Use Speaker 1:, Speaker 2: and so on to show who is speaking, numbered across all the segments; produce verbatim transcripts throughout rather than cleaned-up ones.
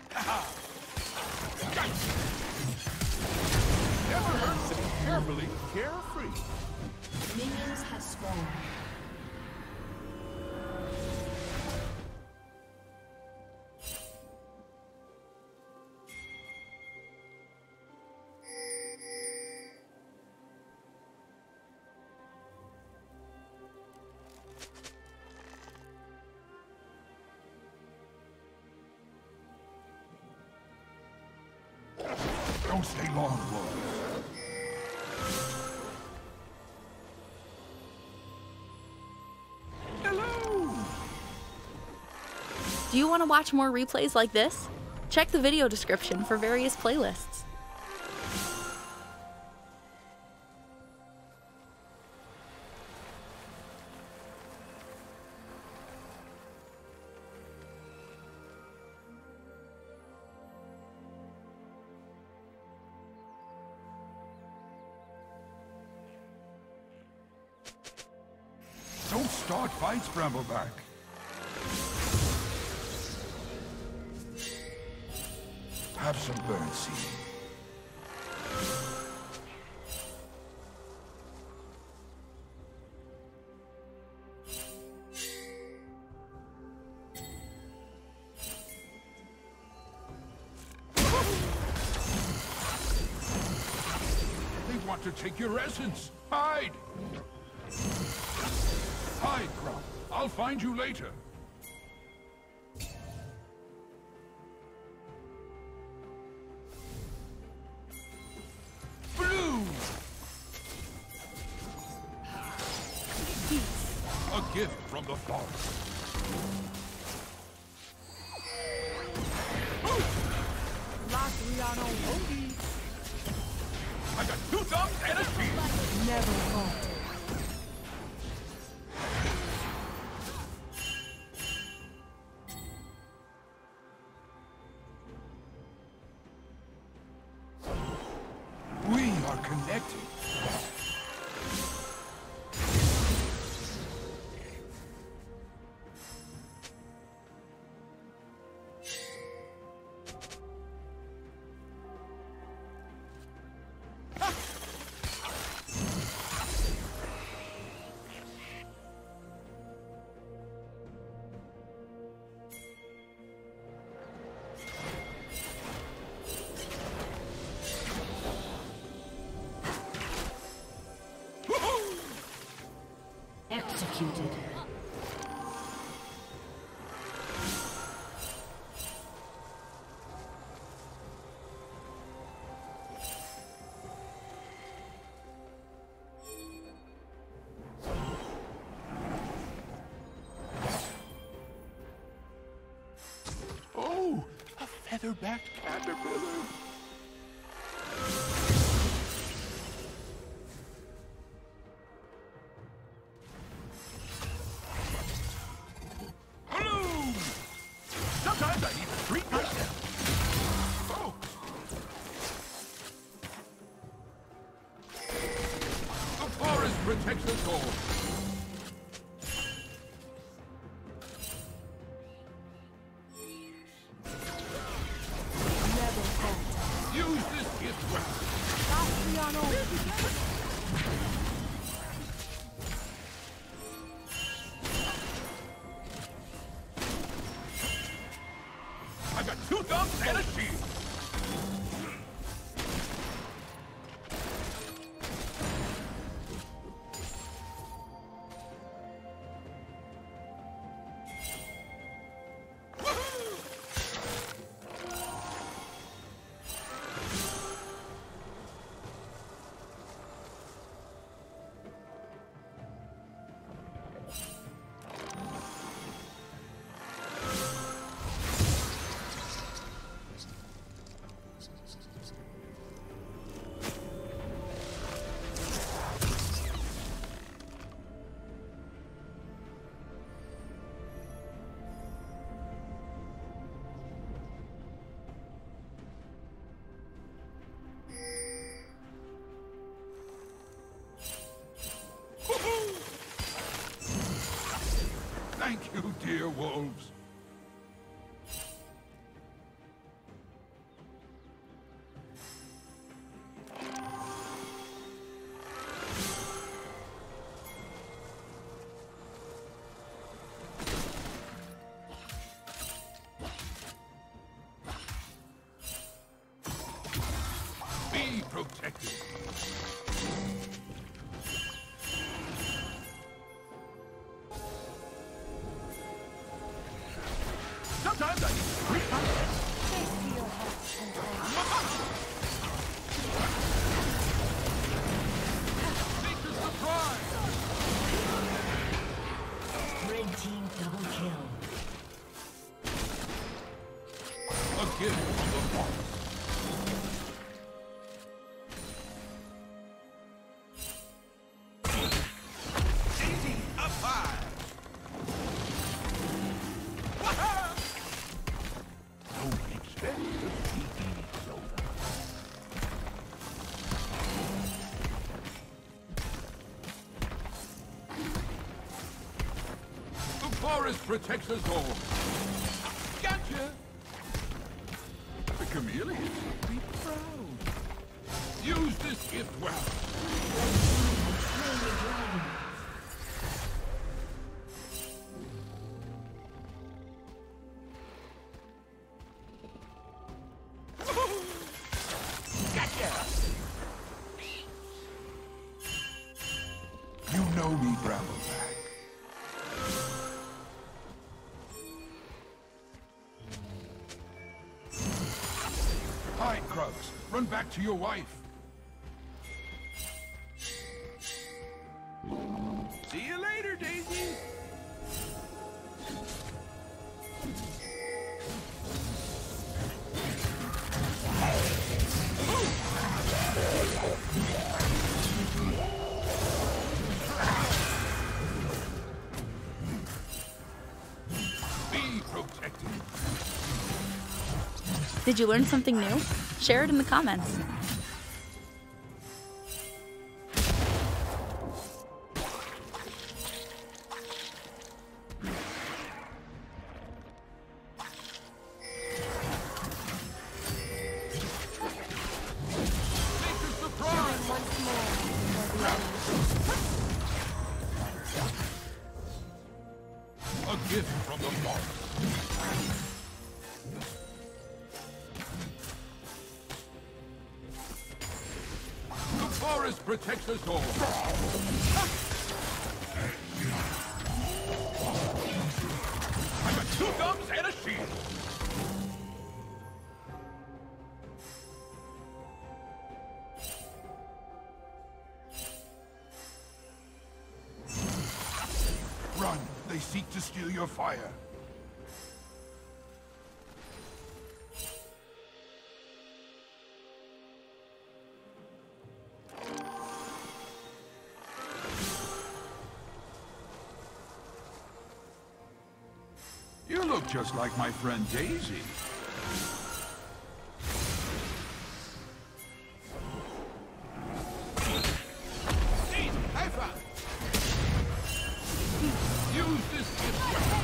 Speaker 1: Never hurts to be carefully carefree.
Speaker 2: Minions have spawned.
Speaker 1: Don't stay long, boys. Hello!
Speaker 3: Do you want to watch more replays like this? Check the video description for various playlists.
Speaker 1: Don't start fights, Brambleback. Have some burn seed. They want to take your essence. Hide! Hide, Crop. I'll find you later. Blue! A gift from the forest. I got two thumbs and a shield.
Speaker 2: Never falter.
Speaker 1: We are connected.
Speaker 2: Executed.
Speaker 1: Oh, a featherback caterpillar. Sometimes I need to treat myself. Oh. The forest protects us all.
Speaker 2: Never falter.
Speaker 1: Use this gift well. I got two thumbs and a shield. protected. Sometimes I need to reach my head.
Speaker 2: Face to your heart's content.
Speaker 1: Make the surprise!
Speaker 2: Red team double kill.
Speaker 1: A gift from the forest. Easy, up high! Don't expect to see any soda. The forest protects us all. Gotcha! The chameleon should be proud. Use this gift well. Gotcha! You know me, Brambleback. Hide, Krugs. Run back to your wife. See you later, Daisy. Be protected.
Speaker 3: Did you learn something new? Share it in the comments.
Speaker 1: Make a surprise.
Speaker 2: Once more.
Speaker 1: A gift from the forest. The forest protects us all. I got two thumbs and a shield. Run! They seek to steal your fire. You look just like my friend Daisy. Daisy, high five! Use this gift well.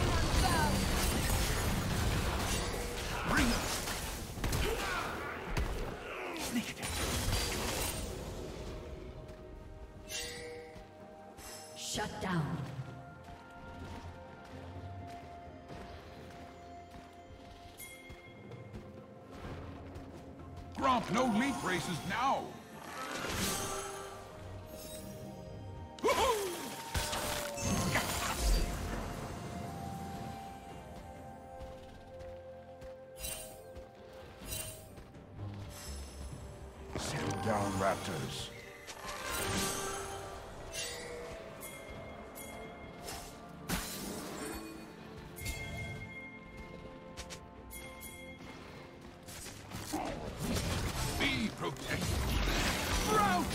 Speaker 1: Bring it. Sneak attack.
Speaker 2: Shut down.
Speaker 1: Gromp, no leap races now! Woohoo! Settle down, Raptors. Be protected. Rout!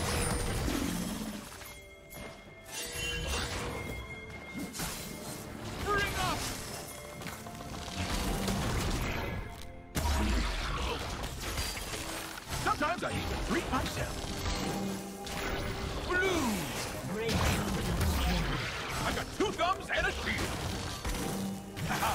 Speaker 1: Bring up! Sometimes I need to treat myself. Blue! I got two thumbs and a shield. Haha!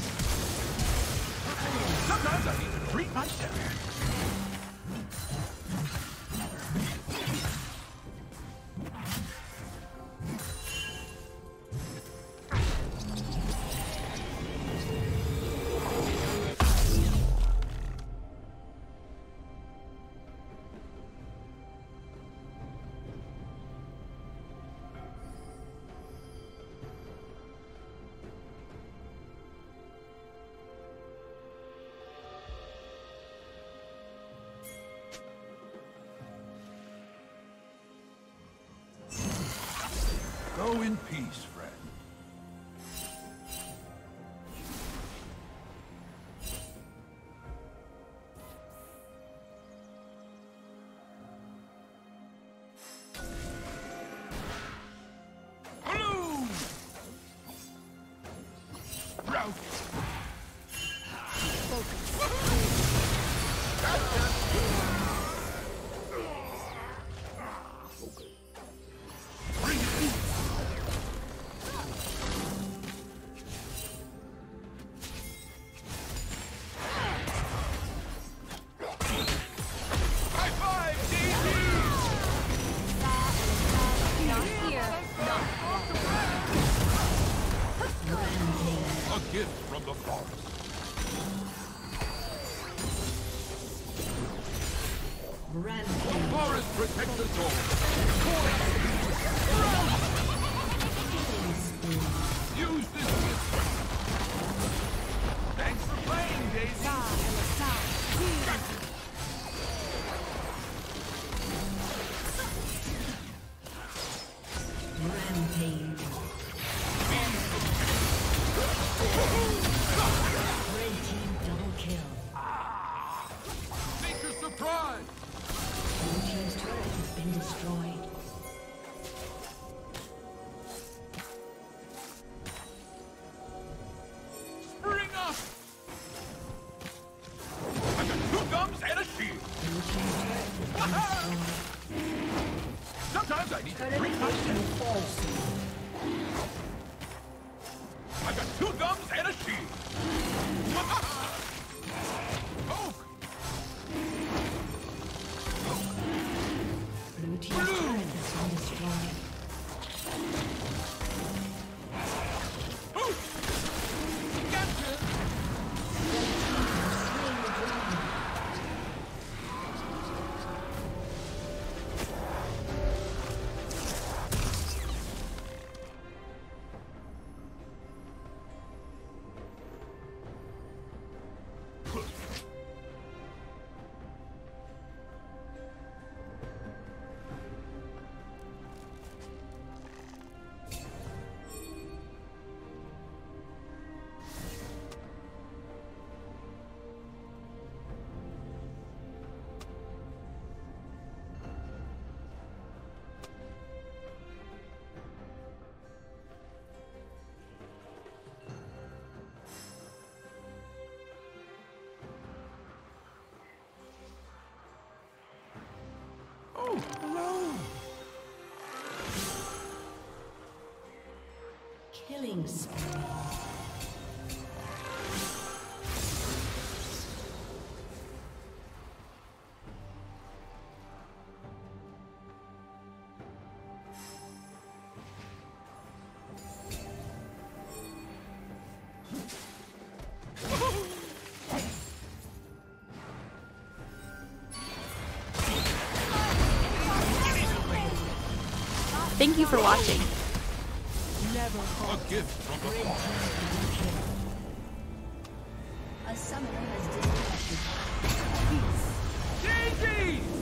Speaker 1: Sometimes I need to treat myself. Go in peace, friend. Blue! Rout! Bring it! High five, D D!
Speaker 2: Not here. Not
Speaker 1: A gift from the forest.
Speaker 2: Rampage.
Speaker 1: Forest protects us all. Use this gift. Thanks for playing, Daisy.
Speaker 2: Rampage. Red team double kill.
Speaker 1: Make a surprise.
Speaker 2: Blue team's turret has been destroyed.
Speaker 1: Spring up. I got two gums and a shield.
Speaker 2: Blue team's turret has been destroyed.
Speaker 1: Sometimes I need to
Speaker 2: Turret
Speaker 1: drink my
Speaker 2: engine falls.
Speaker 1: I got two gums and a shield. Oak!
Speaker 2: Blue team's turret has been destroyed.
Speaker 1: Oak! Gotcha!
Speaker 2: Slain the dragon.
Speaker 1: Oh, hello!
Speaker 2: Killing spree.
Speaker 3: Thank you for watching.
Speaker 1: A gift from the forest.
Speaker 2: A summoner has disconnected.
Speaker 1: Daisy!